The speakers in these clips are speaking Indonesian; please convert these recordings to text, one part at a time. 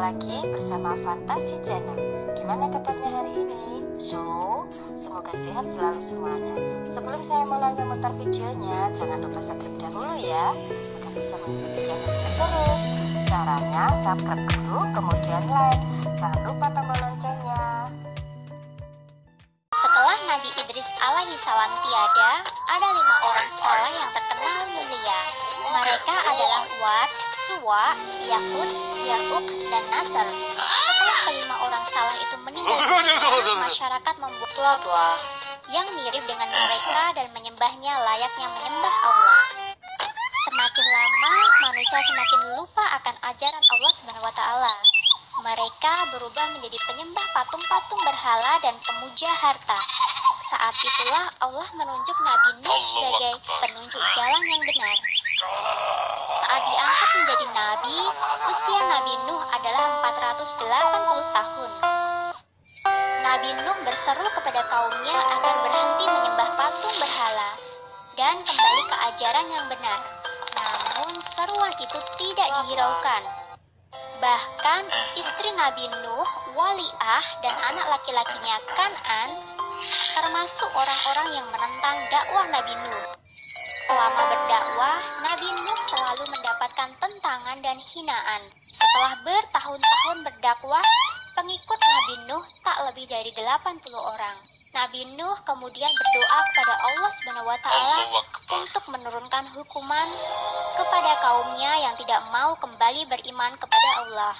lagi bersama Fantasi Channel. Gimana kabarnya hari ini? Semoga sehat selalu semuanya. Sebelum saya mulai memutar videonya, jangan lupa subscribe dahulu ya, agar bisa mengikuti channel ini terus. Caranya subscribe dulu, kemudian like. Jangan lupa tombol loncengnya. Setelah Nabi Idris alaihi salam tiada, ada 5 orang saleh yang terkenal mulia. Mereka adalah Wad, Suwa, Yahud, Ya'uq, dan Nasr. Setelah kelima orang saleh itu meninggal, masyarakat membuat tua-tua yang mirip dengan mereka dan menyembahnya layaknya menyembah Allah. Semakin lama, manusia semakin lupa akan ajaran Allah SWT. Mereka berubah menjadi penyembah patung-patung berhala dan pemuja harta. Saat itulah Allah menunjuk Nabi Nuh sebagai penunjuk jalan yang benar. Saat diangkat menjadi nabi, usia Nabi Nuh adalah 480 tahun. Nabi Nuh berseru kepada kaumnya agar berhenti menyembah patung berhala dan kembali ke ajaran yang benar. Namun seruan itu tidak dihiraukan. Bahkan istri Nabi Nuh, Waliah, dan anak laki-lakinya Kan'an termasuk orang-orang yang menentang dakwah Nabi Nuh. Selama berdakwah, Nabi Nuh selalu mendapatkan tentangan dan hinaan. Setelah bertahun-tahun berdakwah, pengikut Nabi Nuh tak lebih dari 80 orang. Nabi Nuh kemudian berdoa kepada Allah SWT untuk menurunkan hukuman kepada kaumnya yang tidak mau kembali beriman kepada Allah.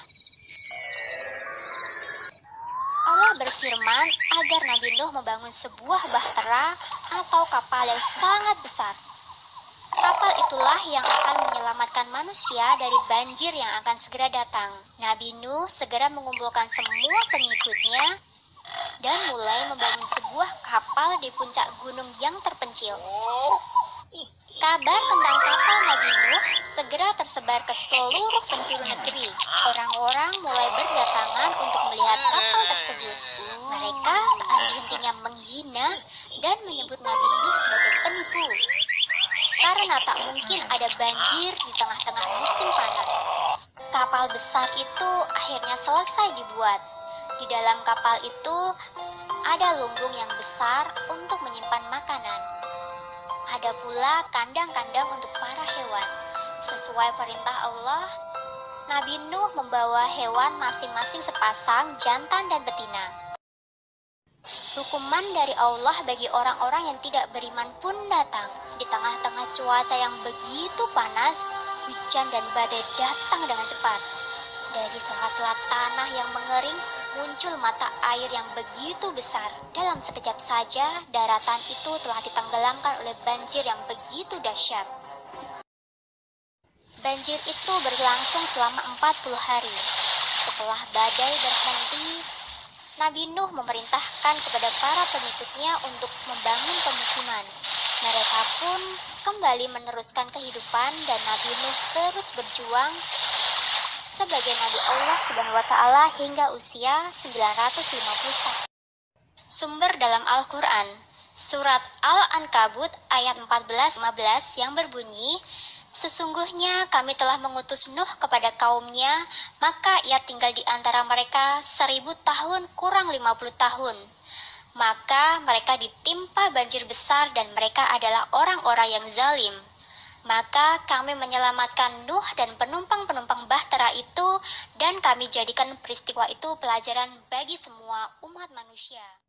Allah berfirman agar Nabi Nuh membangun sebuah bahtera atau kapal yang sangat besar. Kapal itulah yang akan menyelamatkan manusia dari banjir yang akan segera datang. Nabi Nuh segera mengumpulkan semua pengikutnya dan mulai membangun sebuah kapal di puncak gunung yang terpencil. Kabar tentang kapal Nabi Nuh segera tersebar ke seluruh penjuru negeri. Orang-orang mulai berdatangan untuk melihat kapal tersebut. Mereka tak henti-hentinya menghina dan menyebut Nabi Nuh sebagai penipu. Karena tak mungkin ada banjir di tengah-tengah musim panas. Kapal besar itu akhirnya selesai dibuat. Di dalam kapal itu ada lumbung yang besar untuk menyimpan makanan. Ada pula kandang-kandang untuk para hewan. Sesuai perintah Allah, Nabi Nuh membawa hewan masing-masing sepasang, jantan dan betina. Hukuman dari Allah bagi orang-orang yang tidak beriman pun datang. Di tengah-tengah cuaca yang begitu panas, hujan dan badai datang dengan cepat. Dari sela-sela tanah yang mengering, muncul mata air yang begitu besar. Dalam sekejap saja, daratan itu telah ditenggelamkan oleh banjir yang begitu dahsyat. Banjir itu berlangsung selama 40 hari. Setelah badai berhenti, Nabi Nuh memerintahkan kepada para pengikutnya untuk membangun pemukiman. Mereka pun kembali meneruskan kehidupan dan Nabi Nuh terus berjuang sebagai Nabi Allah SWT hingga usia 950 tahun. Sumber dalam Al-Quran, Surat Al-Ankabut ayat 14-15 yang berbunyi, sesungguhnya kami telah mengutus Nuh kepada kaumnya, maka ia tinggal di antara mereka 1000 tahun kurang 50 tahun. Maka mereka ditimpa banjir besar dan mereka adalah orang-orang yang zalim. Maka kami menyelamatkan Nuh dan penumpang-penumpang bahtera itu, dan kami jadikan peristiwa itu pelajaran bagi semua umat manusia.